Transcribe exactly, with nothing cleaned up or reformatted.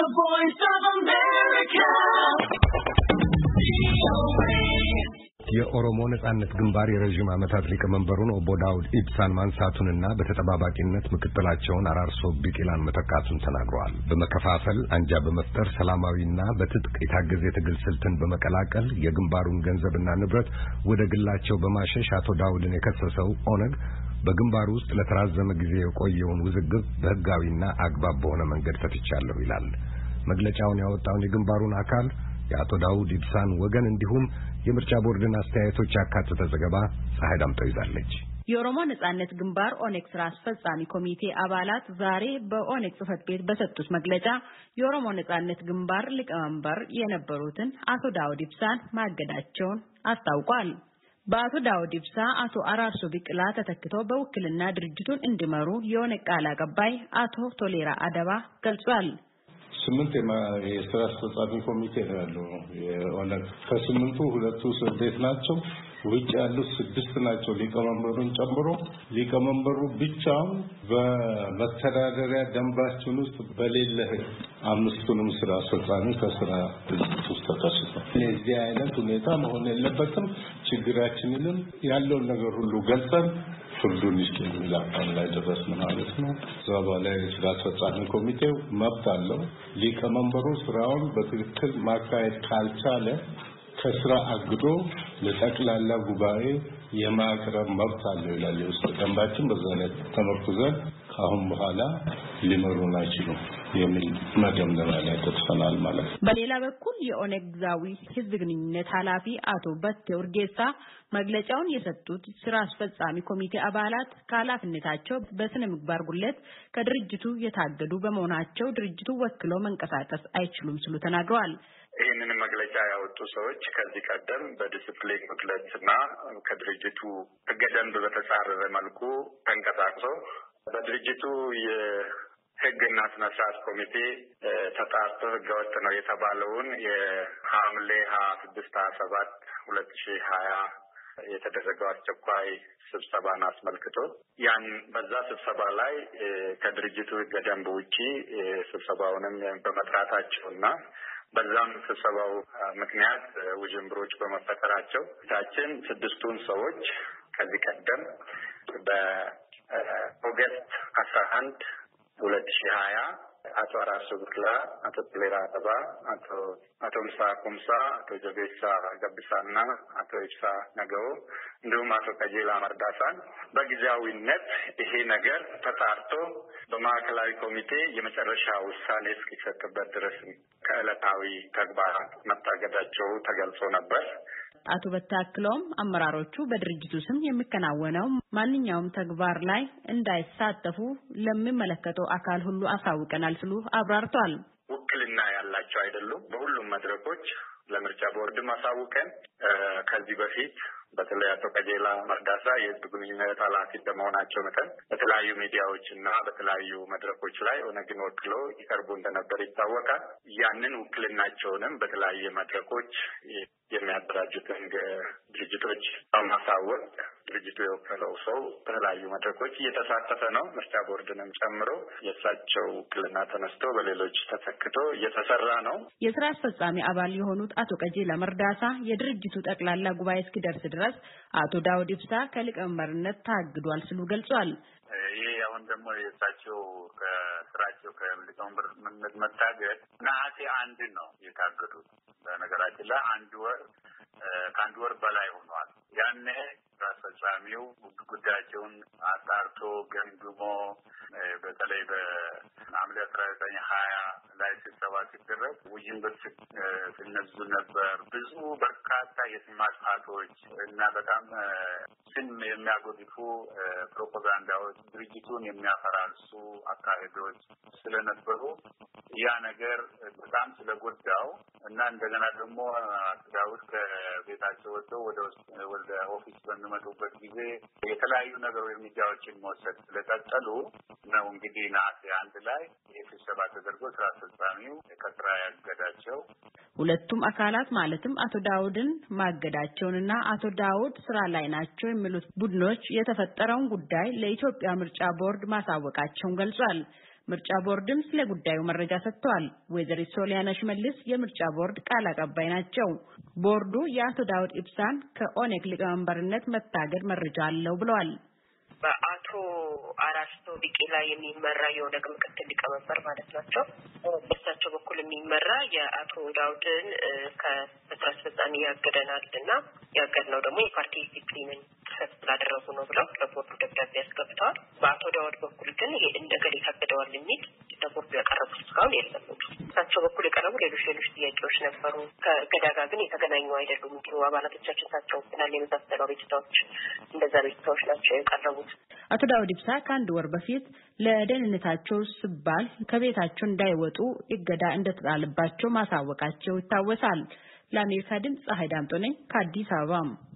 voice of America. የኦሮሞ ነጻነት ግንባር የረጅም ዓመታት ሊቀመንበሩን ኦቦ ዳውድ ኢብሳን ማንሳቱንና በተጠባባቂነት ምክትላቸውን አራርሶ ቢቂላን መተካቱን ተናግረዋል። በመከፋፈል አንጃ በመፍጠር ሰላማዊና በትጥቅ የታገዘ የትግል ሥልትን በመቀላቀል የግንባሩን ገንዘብና ንብረት ወደ ግላቸው በማሸሽ አቶ ዳውድን የከሰሰው ኦነግ በግንባሩ ውስጥ ለተራዘመ ጊዜ የቆየውን ውዝግብ በህጋዊና አግባብ በሆነ መንገድ ፈትቻለሁ ይላል። መግለጫውን ያወጣውን የግንባሩን አካል የአቶ ዳውድ ኢብሳን ወገን እንዲሁም የምርጫ ቦርድን አስተያየቶች ያካተተ ዘገባ ፀሐይ ዳምጠው ይዛለች። የኦሮሞ ነጻነት ግንባር ኦነግ ስራ አስፈጻሚ ኮሚቴ አባላት ዛሬ በኦነግ ጽሕፈት ቤት በሰጡት መግለጫ የኦሮሞ ነጻነት ግንባር ሊቀመንበር የነበሩትን አቶ ዳውድ ኢብሳን ማገዳቸውን አስታውቋል። በአቶ ዳውድ ኢብሳ አቶ አራርሶ ቢቂላ ተተክተው በውክልና ድርጅቱን እንዲመሩ የኦነግ ቃል አቀባይ አቶ ቶሌራ አደባ ገልጿል። ስምንት የስራ አስፈጻሚ ኮሚቴ ያለው የኦነግ ከስምንቱ ሁለቱ ስድስት ናቸው። ውጭ ያሉት ስድስት ናቸው ሊቀመንበሩን ጨምሮ። ሊቀመንበሩ ብቻውን በመተዳደሪያ ደንባችን ውስጥ በሌለ አምስቱንም ስራ አስፈጻሚ ከስራ ውስጥ ተከስቷል። ለዚህ አይነት ሁኔታ መሆን የለበትም። ችግራችንንም ያለውን ነገር ሁሉ ገልጸን ፍርዱን ይስጥልን አካል ላይ ደረስን ማለት ነው። ዘባ ላይ ስራ አስፈጻሚ ኮሚቴው መብት አለው። ሊቀመንበሩ ስራውን በትክክል ማካሄድ ካልቻለ ከስራ አግዶ ለጠቅላላ ጉባኤ የማቅረብ መብት አለው ይላል የውስጥ ደንባችን። በዛ ላይ ተመርኩዘን ካሁን በኋላ ሊመሩን አይችሉም የሚል መደምደሚያ ላይ ተጽፈናል ማለት ነው። በሌላ በኩል የኦነግ ዛዊ ህዝብ ግንኙነት ኃላፊ አቶ በቴ ኡርጌሳ መግለጫውን የሰጡት ስራ አስፈጻሚ ኮሚቴ አባላት ከኃላፊነታቸው በስነ ምግባር ጉድለት ከድርጅቱ የታገዱ በመሆናቸው ድርጅቱ ወክለው መንቀሳቀስ አይችሉም ሲሉ ተናግረዋል። ይህንን መግለጫ ያወጡ ሰዎች ከዚህ ቀደም በዲስፕሊን ጉድለትና ከድርጅቱ ህገ ደንብ በተጻረረ መልኩ ተንቀሳቅሰው በድርጅቱ የህግና ስነ ስርዓት ኮሚቴ ተጣርቶ ህገወጥ ነው የተባለውን የሐምሌ ሀያ ስድስት ሀያ ሰባት ሁለት ሺህ ሀያ የተደረገው አስቸኳይ ስብሰባን አስመልክቶ ያን በዛ ስብሰባ ላይ ከድርጅቱ ህገ ደንብ ውጪ ስብሰባውንም በመጥራታቸውና በዛም ስብሰባው ምክንያት ውዥንብሮች በመፈጠራቸው ታችን ስድስቱን ሰዎች ከዚህ ቀደም በኦገስት አስራ አንድ ሁለት ሺህ ሀያ አቶ አራርሶ ቢቂላ፣ አቶ ቶሌራ አደባ፣ አቶ አቶ ምሳ ኩምሳ፣ አቶ ጀቤሳ ገብሳና አቶ ኢብሳ ነገው እንዲሁም አቶ ቀጀላ መርዳሳን በጊዜያዊነት ይሄ ነገር ተጣርቶ በማዕከላዊ ኮሚቴ የመጨረሻ ውሳኔ እስኪሰጥበት ድረስ ከዕለታዊ ተግባራት መታገዳቸው ተገልጾ ነበር። አቶ በታክሎም አመራሮቹ በድርጅቱ ስም የሚከናወነው ማንኛውም ተግባር ላይ እንዳይሳተፉ ለሚመለከተው አካል ሁሉ አሳውቀናል ሲሉ አብራርተዋል። ውክልና ያላቸው አይደሉም። በሁሉም መድረኮች ለምርጫ ቦርድ ማሳውቀን ከዚህ በፊት በተለይ አቶ ቀጀላ መርዳሳ የህዝብ ግንኙነት ኃላፊ በመሆናቸው መጠን በተለያዩ ሚዲያዎች እና በተለያዩ መድረኮች ላይ ኦነግን ወክለው ይቀርቡ እንደነበር ይታወቃል። ያንን ውክልናቸውንም በተለያየ መድረኮች የሚያደራጁትን ድርጅቶች በማሳወቅ ድርጅቱ የወከለው ሰው በተለያዩ መድረኮች እየተሳተፈ ነው። ምርጫ ቦርድንም ጨምሮ የእሳቸው ውክልና ተነስቶ በሌሎች ተተክቶ እየተሰራ ነው። የስራ አስፈጻሚ አባል የሆኑት አቶ ቀጀላ መርዳሳ የድርጅቱ ጠቅላላ ጉባኤ እስኪደርስ ድረስ አቶ ዳውድ ኢብሳ ከሊቀመንበርነት ታግዷል ሲሉ ገልጿል። ይሄ አሁን ደግሞ የእሳቸው ከስራቸው ከሊቀመንበርነት መታገድ ነሐሴ አንድ ነው የታገዱት። በነገራችን ላይ አንድ ወር ከአንድ ወር በላይ ሆኗል። ያኔ ስራ አስፈጻሚው ጉዳያቸውን አጣርቶ ገምግሞ በተለይ በሐምሌ አስራ ዘጠኝ ሀያ ላይ ስብሰባ ሲደረግ ውዥንብር ሲነዙ ነበር። ብዙ በርካታ የስም ማጥፋቶች እና በጣም ስም የሚያጎድፉ ፕሮፓጋንዳዎች፣ ድርጅቱን የሚያፈራርሱ አካሄዶች ስለነበሩ ያ ነገር በጣም ስለጎዳው እና እንደገና ደግሞ ዳውድ ከቤታቸው ወጥተው ወደ ወደ ኦፊስ በሚመጡበት ጊዜ የተለያዩ ነገሮች እርምጃዎችን መውሰድ ስለቀጠሉ ነው እንግዲህ ነሐሴ አንድ ላይ ስብሰባ ተደርጎ ስራ አስፈጻሚው ከስራ ያገዳቸው። ሁለቱም አካላት ማለትም አቶ ዳውድን ማገዳቸውንና አቶ ዳውድ ስራ ላይ ናቸው የሚሉት ቡድኖች የተፈጠረውን ጉዳይ ለኢትዮጵያ ምርጫ ቦርድ ማሳወቃቸውን ገልጿል። ምርጫ ቦርድም ስለ ጉዳዩ መረጃ ሰጥቷል። ወይዘሪት ሶሊያና ሽመልስ የምርጫ ቦርድ ቃል አቀባይ ናቸው። ቦርዱ የአቶ ዳውድ ኢብሳን ከኦኔግ ሊቀመንበርነት መታገድ መረጃ አለው ብለዋል። በአቶ አራርሶ ቢቂላ የሚመራ የኦነግ ምክትል ሊቀመንበር ማለት ናቸው። በእሳቸው በኩል የሚመራ የአቶ ዳውድን ከስራ አስፈጻሚ ያገደናልና ያገድነው ደግሞ የፓርቲ ዲሲፕሊንን ጥሰት ስላደረጉ ነው ብለው ለቦርዱ ደብዳቤ ያስገብተዋል። በአቶ ዳውድ በኩል ግን ይሄ እንደገሌ ታገደዋል የሚል ለቦርዱ ያቀረቡት እስካሁን የለም። እሳቸው በኩል የቀረቡ ሌሎች ሌሎች ጥያቄዎች ነበሩ። ከገዳ ጋር ግን የተገናኙ አይደሉም። እንዲሁ አባላቶቻችን ታቸውብናል የመሳሰሉ ቤተሰቦች እንደዛ ቤተሰቦች ናቸው የቀረቡት። አቶ ዳውድ ኢብሳ ከአንድ ወር በፊት ለደህንነታቸው ሲባል ከቤታቸው እንዳይወጡ እገዳ እንደተጣለባቸው ማሳወቃቸው ይታወሳል። ለአሜሪካ ድምፅ ፀሐይ ዳምጦ ነኝ ከአዲስ አበባ።